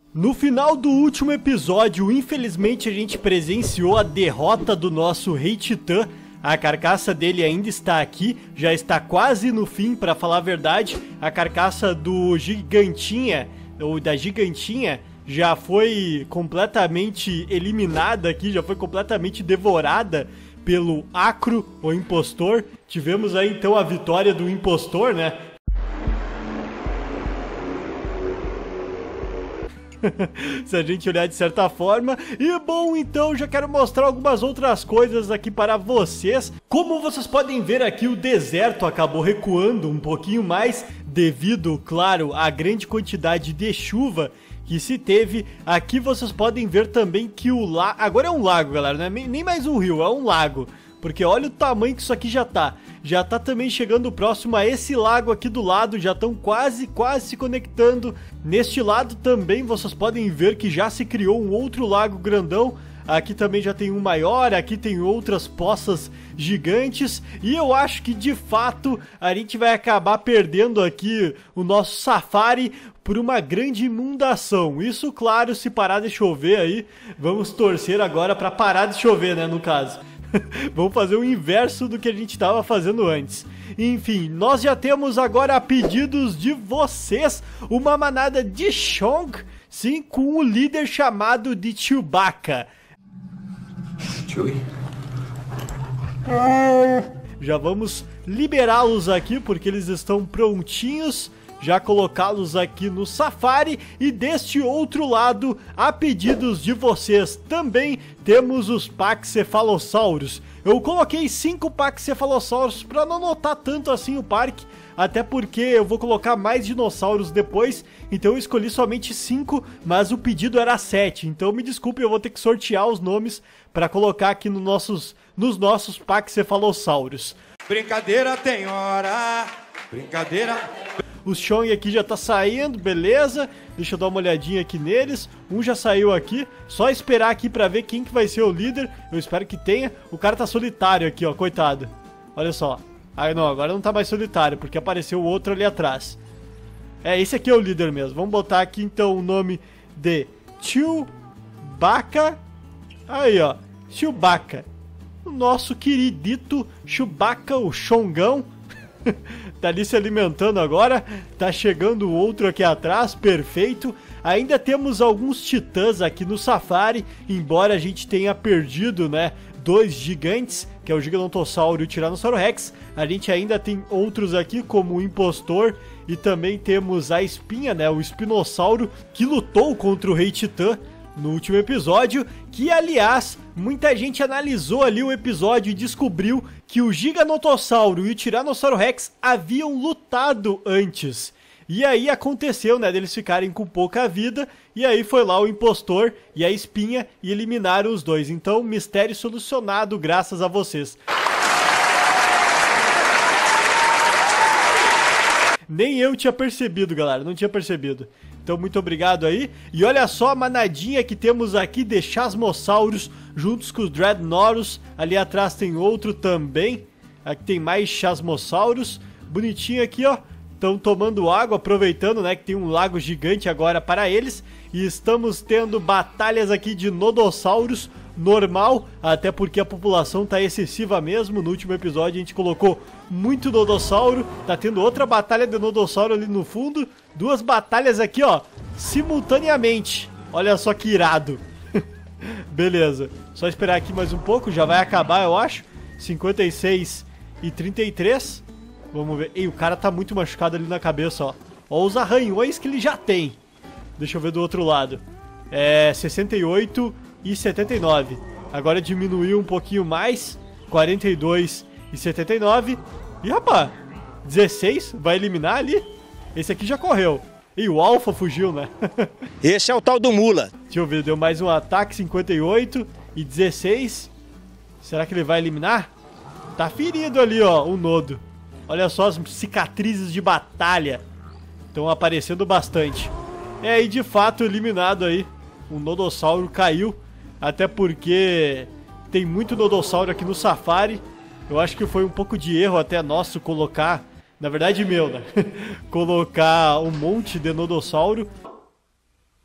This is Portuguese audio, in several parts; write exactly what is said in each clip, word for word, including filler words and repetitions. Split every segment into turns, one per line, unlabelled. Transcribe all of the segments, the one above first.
No final do último episódio, infelizmente a gente presenciou a derrota do nosso Rei Titã. A carcaça dele ainda está aqui, já está quase no fim, para falar a verdade. A carcaça do Gigantinha, ou da Gigantinha, já foi completamente eliminada aqui, já foi completamente devorada pelo Acro, o impostor. Tivemos aí então a vitória do impostor, né? Se a gente olhar de certa forma. E bom, então já quero mostrar algumas outras coisas aqui para vocês. Como vocês podem ver aqui, o deserto acabou recuando um pouquinho mais devido, claro, à grande quantidade de chuva que se teve. Aqui vocês podem ver também que o lago... Agora é um lago, galera, não é nem mais um rio, é um lago. Porque olha o tamanho que isso aqui já tá. Já tá também chegando próximo a esse lago aqui do lado. Já estão quase, quase se conectando. Neste lado também vocês podem ver que já se criou um outro lago grandão. Aqui também já tem um maior. Aqui tem outras poças gigantes. E eu acho que de fato a gente vai acabar perdendo aqui o nosso safari por uma grande inundação. Isso, claro, se parar de chover aí. Vamos torcer agora para parar de chover, né, no caso. Vamos fazer o inverso do que a gente estava fazendo antes. Enfim, nós já temos agora a pedidos de vocês uma manada de Chong, sim, com o líder chamado de Chewbacca.
Chewie.
Já vamos liberá-los aqui porque eles estão prontinhos. Já colocá-los aqui no safari. E deste outro lado, a pedidos de vocês, também temos os Paxcephalossauros. Eu coloquei cinco Paxcephalossauros para não notar tanto assim o parque, até porque eu vou colocar mais dinossauros depois. Então eu escolhi somente cinco, mas o pedido era sete. Então me desculpe, eu vou ter que sortear os nomes para colocar aqui no nossos, nos nossos Paxcephalossauros.
Brincadeira tem hora, brincadeira...
O Chong aqui já tá saindo, beleza. Deixa eu dar uma olhadinha aqui neles. Um já saiu aqui. Só esperar aqui pra ver quem que vai ser o líder. Eu espero que tenha. O cara tá solitário aqui, ó, coitado. Olha só. Ah, não, agora não tá mais solitário, porque apareceu o outro ali atrás. É, esse aqui é o líder mesmo. Vamos botar aqui então o nome de Chewbacca. Aí, ó, Chewbacca. O nosso queridito Chewbacca, o Chongão. Tá ali se alimentando agora. Tá chegando o outro aqui atrás, perfeito. Ainda temos alguns titãs aqui no safari, embora a gente tenha perdido, né, dois gigantes, que é o Gigantossauro e o Tiranossauro Rex. A gente ainda tem outros aqui, como o Impostor. E também temos a Espinha, né, o Espinossauro, que lutou contra o Rei Titã no último episódio, que aliás, muita gente analisou ali o episódio e descobriu que o Gigantossauro e o Tiranossauro Rex haviam lutado antes. E aí aconteceu, né, deles ficarem com pouca vida, e aí foi lá o Impostor e a Espinha e eliminaram os dois. Então, mistério solucionado graças a vocês. Nem eu tinha percebido, galera, não tinha percebido. Então, muito obrigado aí. E olha só a manadinha que temos aqui de Chasmossauros juntos com os Dreadnoros. Ali atrás tem outro também. Aqui tem mais Chasmossauros. Bonitinho aqui, ó. Estão tomando água, aproveitando, né, que tem um lago gigante agora para eles. E estamos tendo batalhas aqui de Nodossauros. Normal, até porque a população tá excessiva mesmo. No último episódio a gente colocou muito Nodossauro. Tá tendo outra batalha de Nodossauro ali no fundo. Duas batalhas aqui, ó, simultaneamente. Olha só que irado. Beleza, só esperar aqui mais um pouco. Já vai acabar, eu acho. cinquenta e seis e trinta e três. Vamos ver. Ei, o cara tá muito machucado ali na cabeça, ó. Ó os arranhões que ele já tem. Deixa eu ver do outro lado. É sessenta e oito e setenta e nove. Agora diminuiu um pouquinho mais. quarenta e dois e setenta e nove. E rapaz, dezesseis, vai eliminar ali. Esse aqui já correu. E o Alpha fugiu, né?
Esse é o tal do Mula.
Deixa eu ver, deu mais um ataque. Cinquenta e oito e dezesseis. Será que ele vai eliminar? Tá ferido ali, ó, o Nodo. Olha só as cicatrizes de batalha. Estão aparecendo bastante. É aí, de fato, eliminado aí. O Nodossauro caiu. Até porque tem muito Nodossauro aqui no safari. Eu acho que foi um pouco de erro até nosso colocar, na verdade meu, né? Colocar um monte de Nodossauro.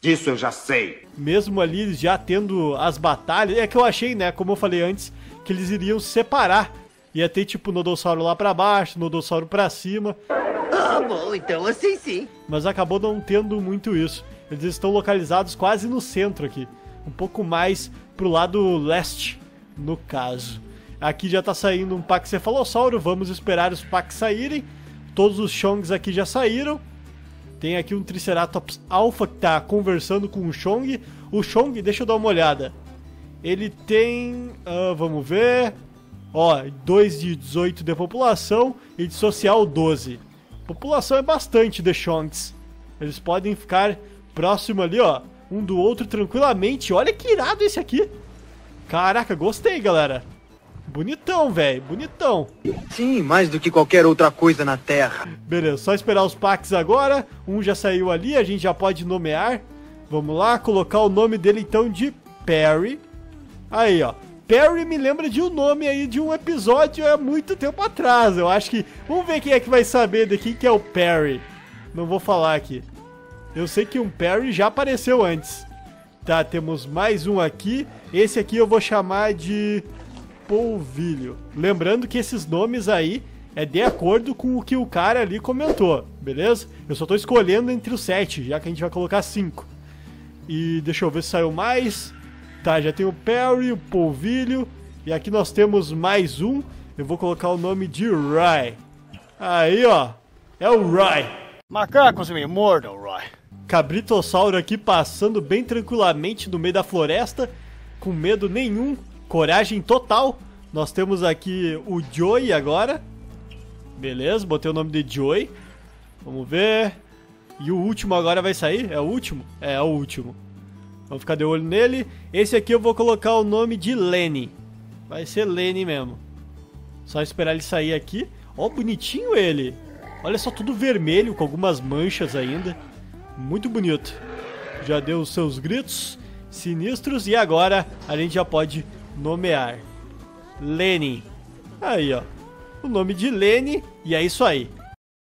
Disso eu já sei.
Mesmo ali já tendo as batalhas, é que eu achei, né, como eu falei antes, que eles iriam se separar. Ia ter tipo Nodossauro lá pra baixo, Nodossauro pra cima.
Ah, bom, então assim sim.
Mas acabou não tendo muito isso. Eles estão localizados quase no centro aqui. Um pouco mais pro lado leste, no caso. Aqui já tá saindo um Paxefalossauro, vamos esperar os Pax saírem. Todos os Chongs aqui já saíram. Tem aqui um Triceratops Alpha que tá conversando com o Chong. O Chong, deixa eu dar uma olhada. Ele tem... Uh, vamos ver... Ó, dois de dezoito de população e de social doze. População é bastante de Chongs. Eles podem ficar próximo ali, ó, um do outro tranquilamente. Olha que irado esse aqui. Caraca, gostei, galera. Bonitão, velho, bonitão.
Sim, mais do que qualquer outra coisa na Terra.
Beleza, só esperar os packs agora. Um já saiu ali, a gente já pode nomear. Vamos lá, colocar o nome dele então de Perry. Aí, ó. Perry me lembra de um nome aí de um episódio há muito tempo atrás. Eu acho que... Vamos ver quem é que vai saber de quem que é o Perry. Não vou falar aqui. Eu sei que um Perry já apareceu antes. Tá, temos mais um aqui. Esse aqui eu vou chamar de Polvilho. Lembrando que esses nomes aí é de acordo com o que o cara ali comentou, beleza? Eu só tô escolhendo entre os sete, já que a gente vai colocar cinco. E deixa eu ver se saiu mais... Tá, já tem o Perry, o Polvilho. E aqui nós temos mais um. Eu vou colocar o nome de Rai. Aí, ó. É o Rai.
Macacos me mordam, Rai.
Cabritossauro aqui passando bem tranquilamente no meio da floresta. Com medo nenhum. Coragem total. Nós temos aqui o Joey agora. Beleza, botei o nome de Joey. Vamos ver. E o último agora vai sair? É o último? É, é o último. Vamos ficar de olho nele. Esse aqui eu vou colocar o nome de Lenny. Vai ser Lenny mesmo. Só esperar ele sair aqui. Ó, bonitinho ele. Olha só, tudo vermelho, com algumas manchas ainda. Muito bonito. Já deu os seus gritos sinistros. E agora a gente já pode nomear. Lenny. Aí, ó. O nome de Lenny. E é isso aí.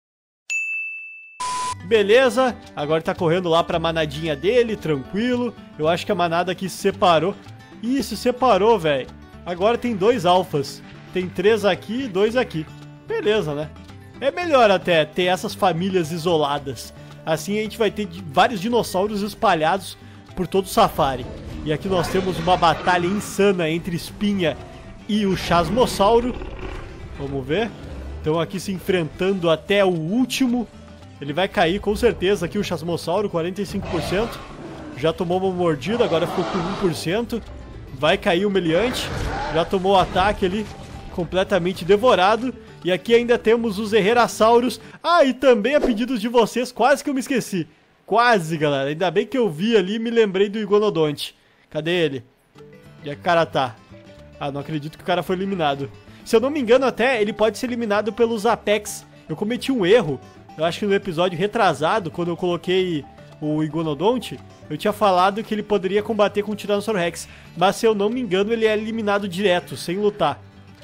Beleza, agora tá correndo lá pra manadinha dele, tranquilo. Eu acho que a manada aqui se separou. Ih, se separou, velho. Agora tem dois alfas. Tem três aqui e dois aqui. Beleza, né? É melhor até ter essas famílias isoladas. Assim a gente vai ter vários dinossauros espalhados por todo o safari. E aqui nós temos uma batalha insana entre Espinha e o Chasmossauro. Vamos ver. Estão aqui se enfrentando até o último. Ele vai cair com certeza aqui o Chasmossauro, quarenta e cinco por cento. Já tomou uma mordida, agora ficou com um por cento. Vai cair o Meliante. Já tomou o ataque ali, completamente devorado. E aqui ainda temos os Herrerassauros. Ah, e também a pedidos de vocês, quase que eu me esqueci. Quase, galera. Ainda bem que eu vi ali e me lembrei do Iguanodonte. Cadê ele? E a cara tá? Ah, não acredito que o cara foi eliminado. Se eu não me engano até, ele pode ser eliminado pelos Apex. Eu cometi um erro. Eu acho que no episódio retrasado, quando eu coloquei o Iguanodonte, eu tinha falado que ele poderia combater com o Tiranossauro Rex. Mas se eu não me engano, ele é eliminado direto, sem lutar.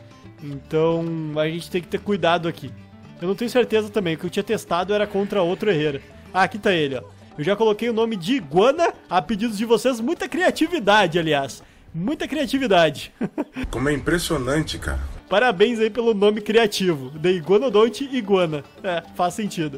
Então a gente tem que ter cuidado aqui. Eu não tenho certeza também, o que eu tinha testado era contra outro Herrera. Ah, aqui tá ele, ó. Eu já coloquei o nome de Iguana a pedidos de vocês. Muita criatividade, aliás. Muita criatividade.
Como é impressionante, cara.
Parabéns aí pelo nome criativo. De Iguanodonte Iguana. É, faz sentido.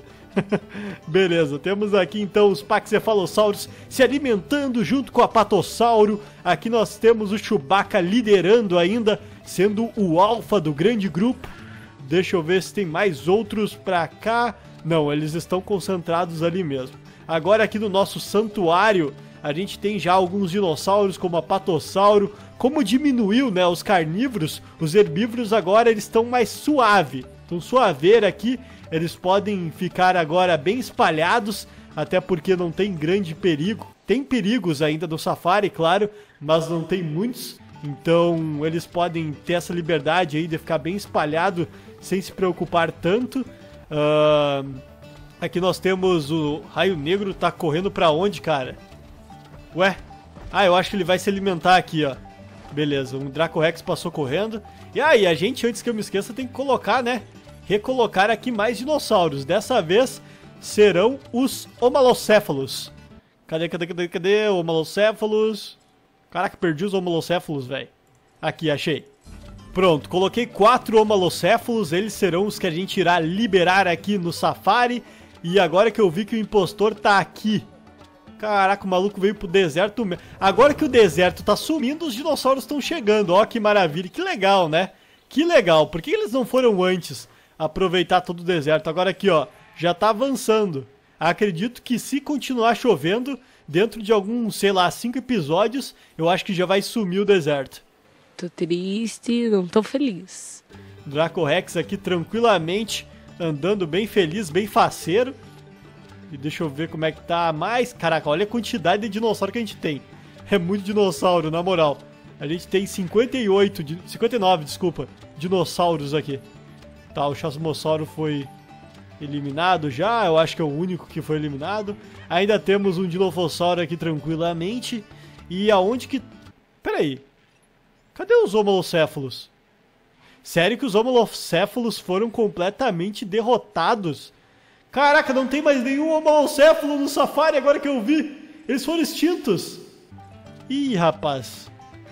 Beleza, temos aqui então os Paxefalossauros se alimentando junto com a Patossauro. Aqui nós temos o Chewbacca liderando ainda, sendo o alfa do grande grupo. Deixa eu ver se tem mais outros pra cá. Não, eles estão concentrados ali mesmo. Agora aqui no nosso santuário, a gente tem já alguns dinossauros como a Patossauro. Como diminuiu, né, os carnívoros, os herbívoros agora eles estão mais suave. Então suaveira aqui, eles podem ficar agora bem espalhados, até porque não tem grande perigo. Tem perigos ainda no safari, claro, mas não tem muitos. Então eles podem ter essa liberdade aí de ficar bem espalhado sem se preocupar tanto. Uh, aqui nós temos o Raio Negro, tá correndo pra onde, cara? Ué? Ah, eu acho que ele vai se alimentar aqui, ó. Beleza, um Draco Rex passou correndo. E aí, a gente, antes que eu me esqueça, tem que colocar, né? Recolocar aqui mais dinossauros. Dessa vez serão os Homalocéfalos. Cadê, cadê, cadê, cadê? Homalocéfalos. Caraca, perdi os homalocéfalos, velho. Aqui, achei. Pronto, coloquei quatro homalocéfalos. Eles serão os que a gente irá liberar aqui no safari. E agora que eu vi que o impostor tá aqui. Caraca, o maluco veio pro deserto mesmo. Agora que o deserto tá sumindo, os dinossauros estão chegando. Ó, que maravilha. Que legal, né? Que legal. Por que eles não foram antes aproveitar todo o deserto? Agora aqui, ó, já tá avançando. Acredito que se continuar chovendo, dentro de alguns, sei lá, cinco episódios, eu acho que já vai sumir o deserto.
Tô triste, não tô feliz.
Draco Rex aqui tranquilamente, andando bem feliz, bem faceiro. E deixa eu ver como é que tá mais. Caraca, olha a quantidade de dinossauro que a gente tem. É muito dinossauro, na moral. A gente tem cinquenta e oito, cinquenta e nove, desculpa, dinossauros aqui. Tá, o Chasmossauro foi eliminado já, eu acho que é o único que foi eliminado. Ainda temos um Dilophosauro aqui tranquilamente. E aonde que... Pera aí. Cadê os homalocéfalos? Sério que os homalocéfalos foram completamente derrotados? Caraca, não tem mais nenhum homalocéfalo no safari agora que eu vi. Eles foram extintos. Ih, rapaz.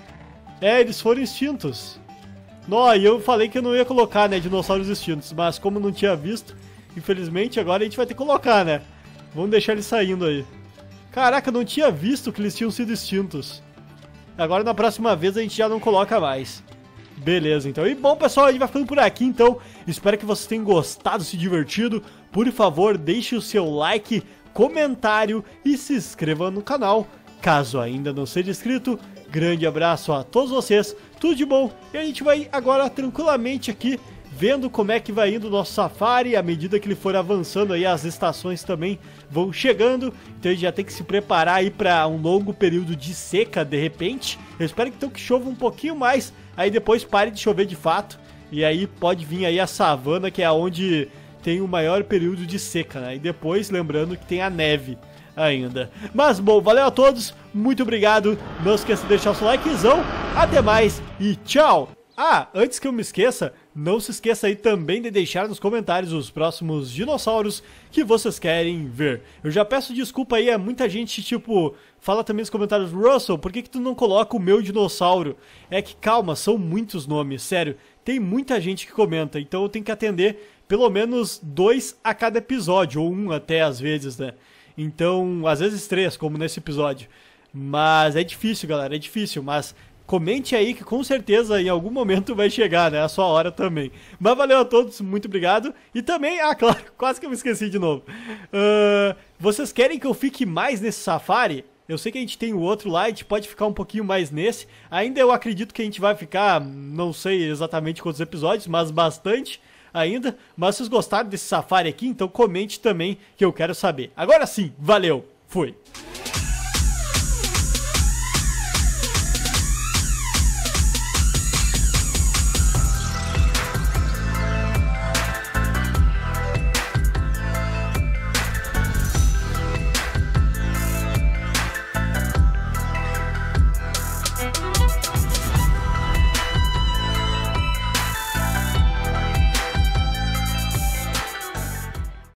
É, eles foram extintos. Nó, e eu falei que eu não ia colocar, né, dinossauros extintos. Mas como não tinha visto, infelizmente agora a gente vai ter que colocar, né. Vamos deixar eles saindo aí. Caraca, eu não tinha visto que eles tinham sido extintos. Agora na próxima vez a gente já não coloca mais. Beleza, então. E bom, pessoal, a gente vai ficando por aqui, então. Espero que vocês tenham gostado, se divertido. Por favor, deixe o seu like, comentário e se inscreva no canal, caso ainda não seja inscrito. Grande abraço a todos vocês, tudo de bom. E a gente vai agora tranquilamente aqui, vendo como é que vai indo o nosso safari. À medida que ele for avançando aí, as estações também vão chegando. Então a gente já tem que se preparar aí para um longo período de seca, de repente. Eu espero que, então, que chova um pouquinho mais, aí depois pare de chover de fato. E aí pode vir aí a savana, que é onde tem o maior período de seca, né? E depois, lembrando que tem a neve ainda. Mas bom, valeu a todos, muito obrigado. Não esqueça de deixar o seu likezão. Até mais e tchau! Ah, antes que eu me esqueça, não se esqueça aí também de deixar nos comentários os próximos dinossauros que vocês querem ver. Eu já peço desculpa aí a muita gente, tipo, fala também nos comentários: Russell, por que que tu não coloca o meu dinossauro? É que calma, são muitos nomes, sério, tem muita gente que comenta, então eu tenho que atender pelo menos dois a cada episódio, ou um até às vezes, né? Então, às vezes três, como nesse episódio. Mas é difícil, galera, é difícil, mas... Comente aí que com certeza em algum momento vai chegar, né? A sua hora também. Mas valeu a todos, muito obrigado. E também, ah, claro, quase que eu me esqueci de novo. Uh, vocês querem que eu fique mais nesse safari? Eu sei que a gente tem o outro lá, a gente pode ficar um pouquinho mais nesse. Ainda eu acredito que a gente vai ficar, não sei exatamente quantos episódios, mas bastante ainda. Mas se vocês gostaram desse safari aqui, então comente também que eu quero saber. Agora sim, valeu, fui!